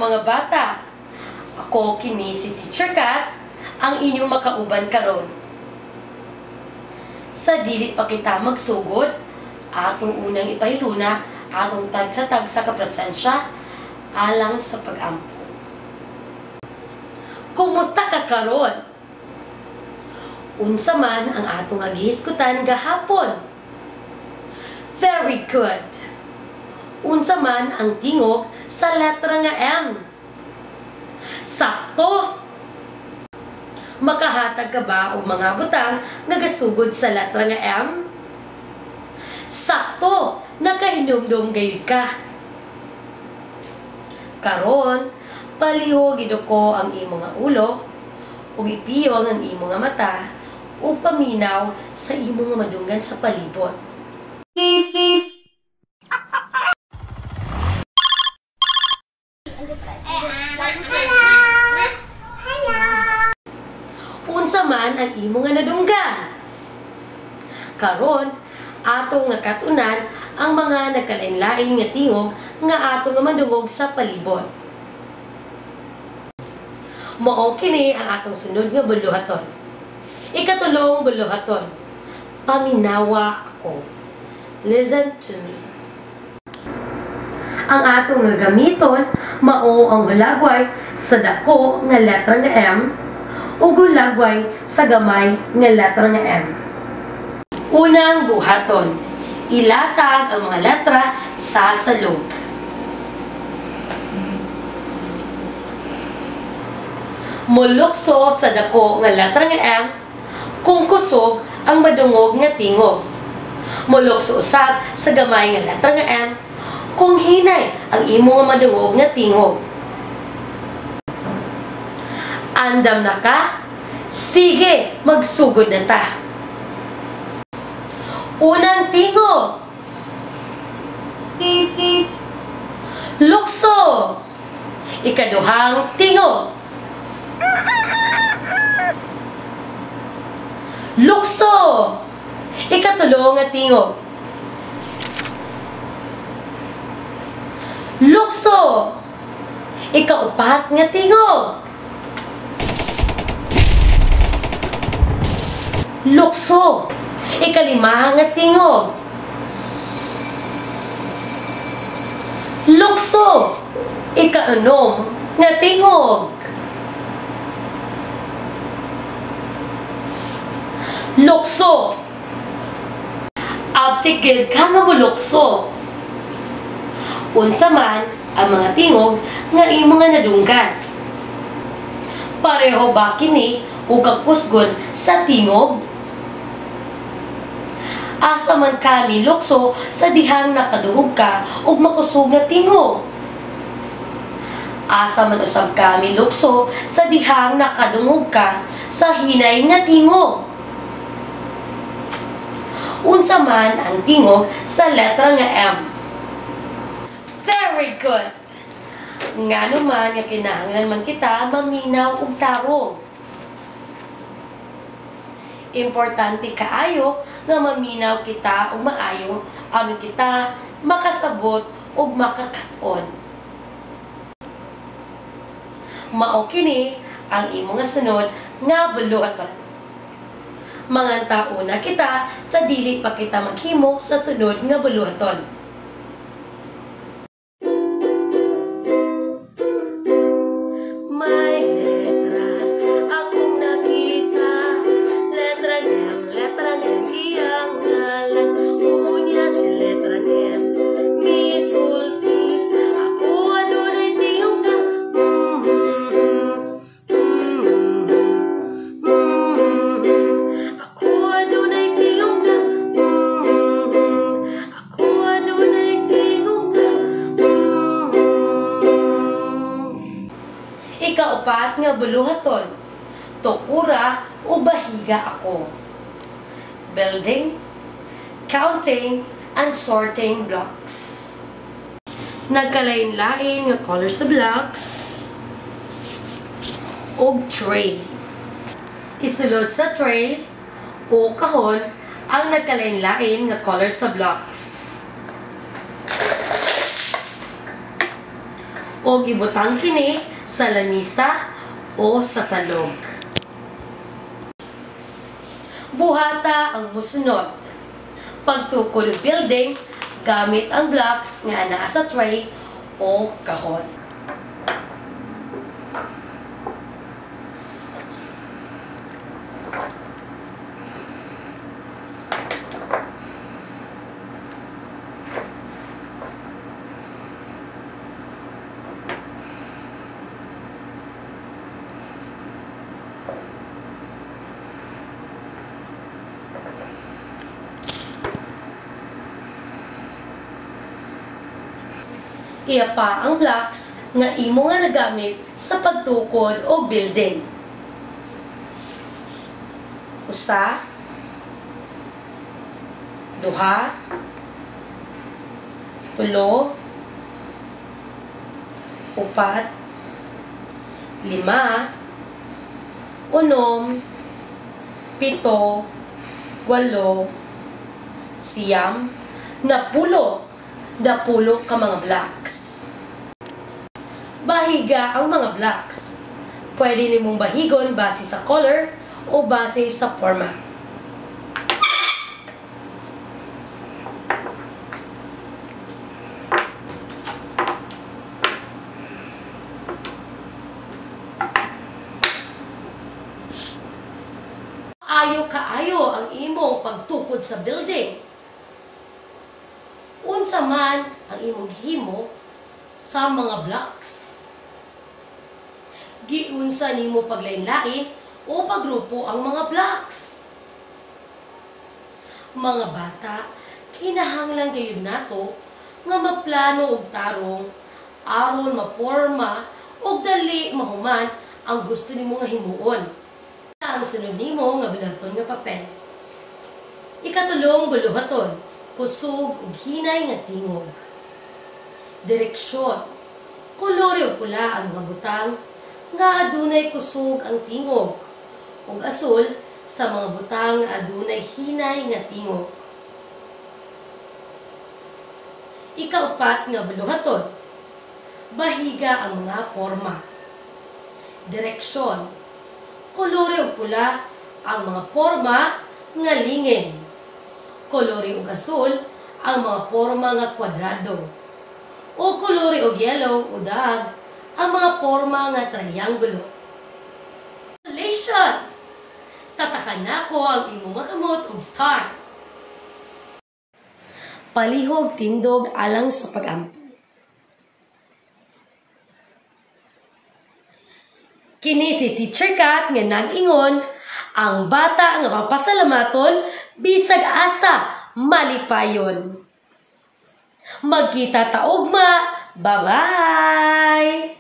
mga bata, ako kini si Teacher Kat, ang inyong makauban karon. Sa dili pa kita magsugod, atong unang ipailuna, atong tagsa-tag sa kapresensya, alang sa pag-ampo. Kumusta ka karon? Unsa man ang atong agihisgutan gahapon? Very good. Unsa man ang tingog sa letra nga M? Sakto! Makahatag ka ba og mga butang nagasugod sa letra nga M? Sakto! Nakahinumdum gayud ka. Karon, palihog giduko ang imong nga ulo ug ipiyong ang imong nga mata ug paminaw sa imong nga madunggan sa palibot. Unsa man ang imong nga nadunggan? Karon, atong nga katunan ang mga nagkalain-lain nga tingog nga atong nga madungog sa palibot. Mao kini ang atong sunod nga buluhaton. Ikatulong buluhaton. Paminawa ako. Listen to me. Ang atong nga gamiton mao ang hulagway sa dako nga letra nga M ug hulagway sa gamay nga letra nga M. Unang buhaton. Ilatag ang mga letra sa salog. Mulukso sa dako nga letra nga M kung kusog ang madungog nga tingog. Mulukso usab sa gamay nga letra nga M kung hinay ang imo nga madungog nga tingog. Andam na ka? Sige, magsugod na ta. Unang tingog. Lukso. Ikaduhang tingog. Lukso. Ikatulong nga tingog. Lukso. Ikaupat nga tingog. Lukso. Ikalima nga tingog. Lukso. Ikaunom nga tingog. Lukso. Abtigid ka nga mulukso. Unsa man ang mga tingog nga imo nga nadunggan. Pareho ba kini o kapusgon sa tingog? Asa man kami lukso sa dihang nakadungog ka ug makusog nga tingog. Asa man usab kami lukso sa dihang nakadungog ka sa hinay nga tingog. Unsa man ang tingog sa letra nga M? Very good! Ngano man nga kinahanglan man kita maminaw og tarong. Importante kaayo nga maminaw kita og maayo aron kita makasabot ug makakat-on. Mao kini ang imo nga sunod nga buluhaton. Manganta una kita sa dili pa kita maghimo sa sunod nga buluhaton. Ikaupat nga buluhaton. Tukura o bahiga ako. Building, counting, and sorting blocks. Nagkalain-lain nga colors sa blocks o tray. Isulod sa tray o kahon ang nagkalain-lain nga colors sa blocks. o ibutang kini sa lamisa o sa salog. Buhata ang musunod. Pagtukod og building gamit ang blocks nga anaa sa tray o kahon. Iapa ang blocks nga imo nga nagamit sa pagtukod o building. Usa, duha, tulo, upat, lima, unom, pito, walo, siyam, napulo ka mga blocks. Bahiga ang mga blocks. Pwede nimong bahigon base sa color o base sa forma. Ayo ang imong pagtukod sa building. Unsa man ang imong himo sa mga blocks. Giunsa nimo paglain-lain o pagrupo ang mga blocks. Mga bata, kinahanglan kayo nato nga maplano og tarong aron maporma og dali mahuman ang gusto nimo nga himuon. Ang sunod nimo nga bulaton nga papel. Ikatulong buluhaton, kusog ug hinay nga tingog. Direksyon, kolore o pula ang mga butang nga adunay kusog ang tingog ug asul sa mga butang nga adunay hinay nga tingog. Ikaupat nga buluhaton, bahiga ang mga forma. Direksyon, kolore o pula ang mga forma nga lingin. Kolore ug asul ang mga forma nga kwadrado. O kolore og yellow o dag ang mga forma nga triangulo. Congratulations! Tatakan nako ang imong makamot og star. Palihog tindog alang sa pag-ampun. Kini si Teacher Kat nga nag-ingon, ang bata nga papasalamaton bisag asa malipayon. Magkita ta ugma. Bye-bye!